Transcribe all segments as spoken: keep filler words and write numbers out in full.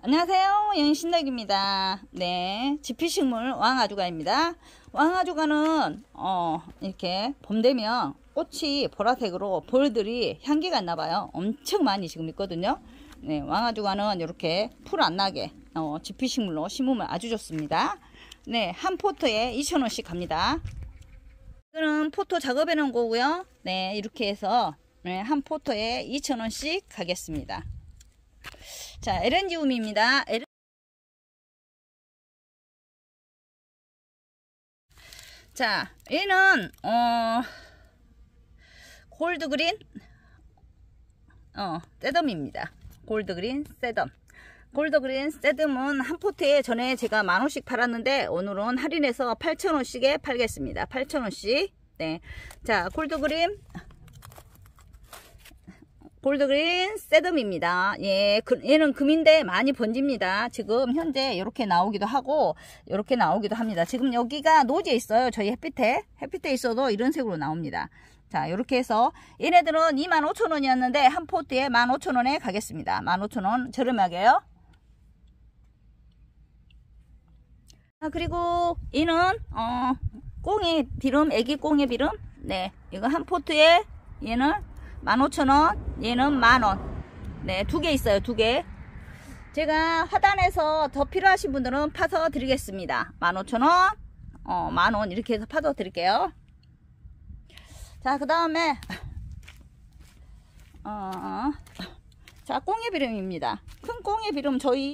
안녕하세요, 영신덕입니다. 네, 지피식물 왕아주가입니다. 왕아주가는 어 이렇게 봄 되면 꽃이 보라색으로 벌들이 향기가 있나봐요. 엄청 많이 지금 있거든요. 네, 왕아주가는 이렇게 풀 안 나게 어, 지피식물로 심으면 아주 좋습니다. 네, 한 포트에 이천 원씩 갑니다. 이거는 포토 작업해 놓은 거고요. 네, 이렇게 해서 네, 한 포트에 이천 원씩 가겠습니다. 자, 에렌지움입니다. 에렌... 자, 얘는 어 골드그린 어 세덤입니다. 골드그린 세덤. 골드그린 세덤은 한 포트에 전에 제가 만 원씩 팔았는데 오늘은 할인해서 팔천 원씩에 팔겠습니다. 팔천 원씩. 네. 자, 골드그린 골드그린 세덤입니다. 예, 그, 얘는 금인데 많이 번집니다. 지금 현재 이렇게 나오기도 하고 이렇게 나오기도 합니다. 지금 여기가 노지에 있어요. 저희 햇빛에 햇빛에 있어도 이런 색으로 나옵니다. 자, 이렇게 해서 얘네들은 이만 오천 원이었는데 한 포트에 만 오천 원에 가겠습니다. 만 오천 원 저렴하게요. 아, 그리고 얘는 어 꽁의 비름, 애기 꽁의 비름. 네, 이거 한 포트에 얘는 만 오천 원, 얘는 만 원. 네, 두 개 있어요, 두 개. 제가 하단에서 더 필요하신 분들은 파서 드리겠습니다. 만 오천 원, 어, 만 원 이렇게 해서 파서 드릴게요. 자, 그 다음에 어, 자, 꽁의 비름입니다. 큰 꽁의 비름 저희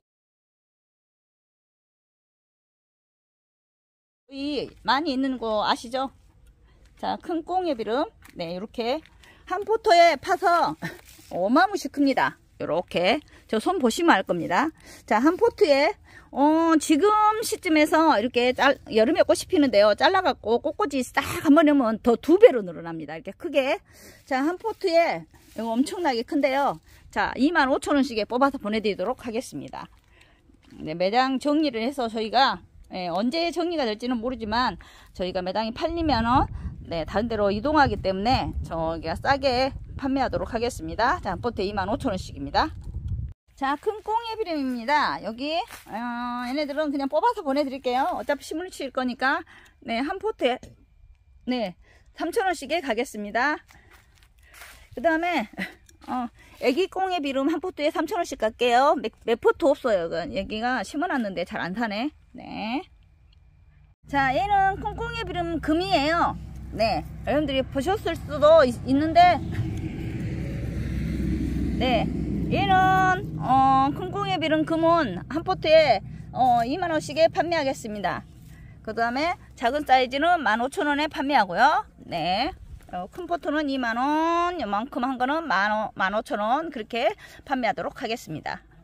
저희 많이 있는 거 아시죠? 자, 큰 꽁의 비름. 네, 이렇게 한 포토에 파서 어마무시 큽니다. 요렇게 저 손 보시면 알 겁니다. 자, 한 포트에 어 지금 시점에서 이렇게 짤, 여름에 꽃이 피는데요, 잘라갖고 꽃꽂이 싹 한번 하면 더 두 배로 늘어납니다. 이렇게 크게. 자, 한 포트에 이거 엄청나게 큰데요. 자, 이만 오천 원씩에 뽑아서 보내드리도록 하겠습니다. 네, 매장 정리를 해서 저희가 예, 언제 정리가 될지는 모르지만 저희가 매장이 팔리면은 네, 다른 데로 이동하기 때문에 저기가 싸게 판매하도록 하겠습니다. 자, 한 포트에 이만 오천 원씩입니다. 자, 큰 꽁의 비름입니다. 여기 어, 얘네들은 그냥 뽑아서 보내드릴게요. 어차피 심을 칠 거니까. 네, 한 포트에 네, 삼천 원씩에 가겠습니다. 그 다음에 어, 애기 꽁의 비름 한 포트에 삼천 원씩 갈게요. 몇, 몇 포트 없어요. 여기가 심어놨는데 잘 안 사네. 네. 자, 얘는 큰 꽁의 비름 금이에요. 네, 여러분들이 보셨을 수도 있, 있는데 네, 얘는 어, 큰 꽁의 비름 금은 한 포트에 어, 이만 원씩에 판매하겠습니다. 그 다음에 작은 사이즈는 만 오천 원에 판매하고요. 네, 어, 큰 포트는 이만 원, 요만큼 한 거는 만 오천 원 그렇게 판매하도록 하겠습니다.